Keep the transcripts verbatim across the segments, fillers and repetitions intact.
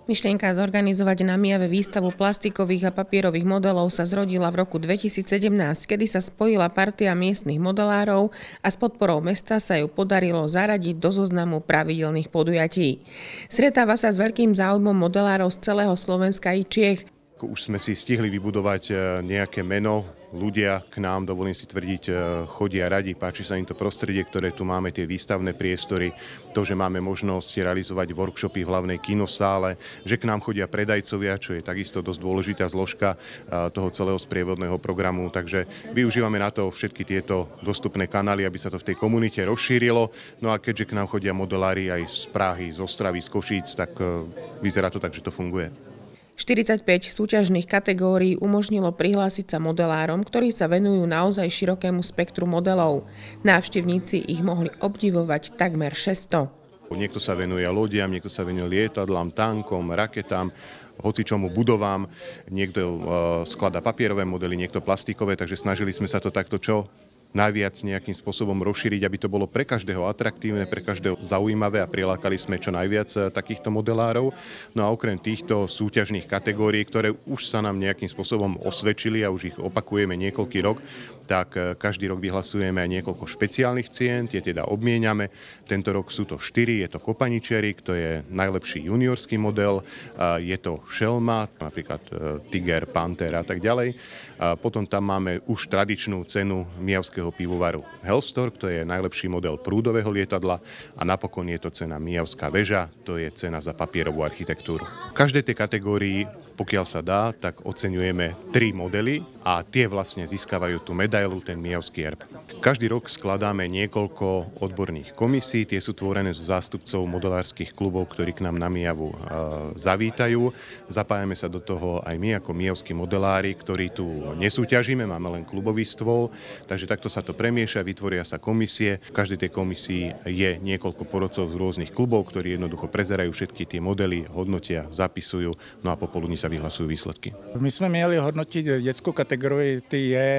Myšlienka zorganizovať na Mijave výstavu plastikových a papierových modelov sa zrodila v roku dvetisícsedemnásť, kedy sa spojila partia miestnych modelárov a s podporou mesta sa ju podarilo zaradiť do zoznamu pravidelných podujatí. Stretáva sa s veľkým záujmom modelárov z celého Slovenska i Čiech. Už sme si stihli vybudovať nejaké meno. Ľudia k nám, dovolím si tvrdiť, chodia radi, páči sa im to prostredie, ktoré tu máme, tie výstavné priestory, to, že máme možnosť realizovať workshopy v hlavnej kinosále, že k nám chodia predajcovia, čo je takisto dosť dôležitá zložka toho celého sprievodného programu. Takže využívame na to všetky tieto dostupné kanály, aby sa to v tej komunite rozšírilo. No a keďže k nám chodia modelári aj z Prahy, z Ostravy, z Košíc, tak vyzerá to tak, že to funguje. štyridsaťpäť súťažných kategórií umožnilo prihlásiť sa modelárom, ktorí sa venujú naozaj širokému spektru modelov. Návštevníci ich mohli obdivovať takmer šesťsto. Niekto sa venuje lodiam, niekto sa venuje lietadlám, tankom, raketám, hocičomu budovám, niekto uh, skladá papierové modely, niekto plastikové, takže snažili sme sa to takto čo najviac nejakým spôsobom rozšíriť, aby to bolo pre každého atraktívne, pre každého zaujímavé a prilákali sme čo najviac takýchto modelárov. No a okrem týchto súťažných kategórií, ktoré už sa nám nejakým spôsobom osvedčili a už ich opakujeme niekoľký rok, tak každý rok vyhlasujeme aj niekoľko špeciálnych cien, tie teda obmieniame. Tento rok sú to štyri, je to kopaničerik, to je najlepší juniorský model, je to šelma, napríklad tiger, panter a tak ďalej. Potom tam máme už tradičnú cenu mijavského pivovaru Hellstork, to je najlepší model prúdového lietadla a napokon je to cena Mijavská väža, to je cena za papierovú architektúru. V každej tej kategórii, pokiaľ sa dá, tak oceňujeme tri modely a tie vlastne získavajú tú medailu, ten Mijavský erb. Každý rok skladáme niekoľko odborných komisí, tie sú tvorené zo zástupcov modelárskych klubov, ktorí k nám na Mijavu e, zavítajú. Zapájame sa do toho aj my ako mijavskí modelári, ktorí tu nesúťažíme, máme len klubový stôl, takže takto sa to premieša, vytvoria sa komisie. V každej tej komisii je niekoľko porodcov z rôznych klubov, ktorí jednoducho prezerajú všetky tie modely, hodnotia, zapisujú, no a popoludní sa vyhlasujú výsledky. My sme mieli hodnotiť detskou kategóriu, ty je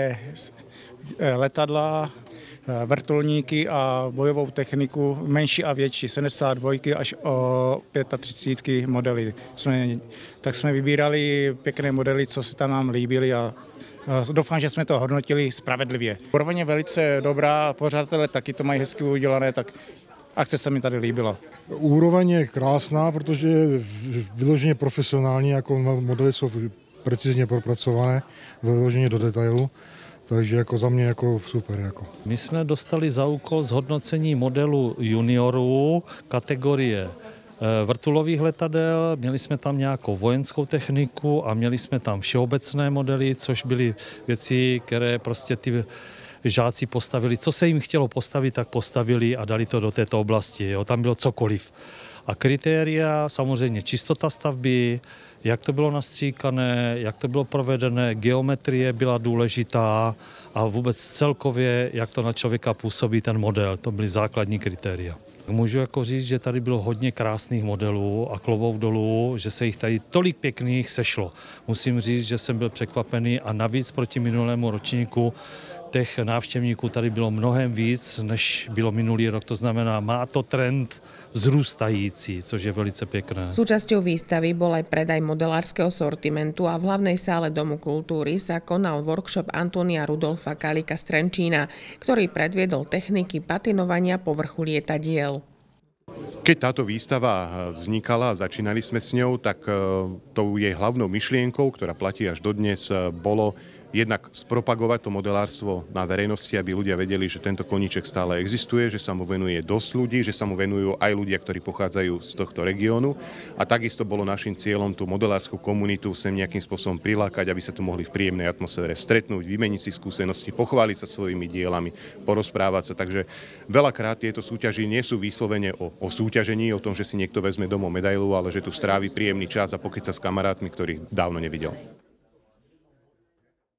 letadla, vrtulníky a bojovou techniku menší a větší, sedmdesát dva až o třicet pět modely. Jsme, tak jsme vybírali pěkné modely, co se tam nám líbily a doufám, že jsme to hodnotili spravedlivě. Úroveň je velice dobrá, pořadatelé taky to mají hezky udělané, tak akce se mi tady líbila. Úroveň je krásná, protože je vyloženě profesionální, jako modely jsou precizně propracované, vyloženě do detailu. Takže jako za mě jako super. Jako. My jsme dostali za úkol zhodnocení modelu juniorů kategorie vrtulových letadel, měli jsme tam nějakou vojenskou techniku a měli jsme tam všeobecné modely, což byly věci, které prostě ty žáci postavili. Co se jim chtělo postavit, tak postavili a dali to do této oblasti. Jo. Tam bylo cokoliv. A kritéria, samozřejmě čistota stavby, jak to bylo nastříkané, jak to bylo provedené, geometrie byla důležitá a vůbec celkově, jak to na člověka působí ten model, to byly základní kritéria. Můžu jako říct, že tady bylo hodně krásných modelů a klobouk dolů, že se jich tady tolik pěkných sešlo. Musím říct, že jsem byl překvapený a navíc proti minulému ročníku těch návštěvníků tady bylo mnohem víc, než bylo minulý rok. To znamená, má to trend vzrůstající, což je velice pěkné. Súčasťou výstavy bol aj predaj modelárskeho sortimentu a v hlavnej sále Domu kultúry sa konal workshop Antonia Rudolfa Kalika z Trenčína, ktorý predviedol techniky patinovania povrchu lietadiel. Keď táto výstava vznikala a začínali sme s ňou, tak tou jej hlavnou myšlienkou, ktorá platí až dodnes, bolo jednak spropagovať to modelárstvo na verejnosti, aby ľudia vedeli, že tento koníček stále existuje, že sa mu venuje dosť ľudí, že sa mu venujú aj ľudia, ktorí pochádzajú z tohto regiónu. A takisto bolo našim cieľom tú modelárskú komunitu sem nejakým spôsobom prilákať, aby sa tu mohli v príjemnej atmosfére stretnúť, vymeniť si skúsenosti, pochváliť sa svojimi dielami, porozprávať sa. Takže veľakrát tieto súťaži nie sú vyslovene o, o súťažení, o tom, že si niekto vezme domov medailu, ale že tu strávi príjemný čas a pokeca s kamarátmi, ktorých dávno nevidel.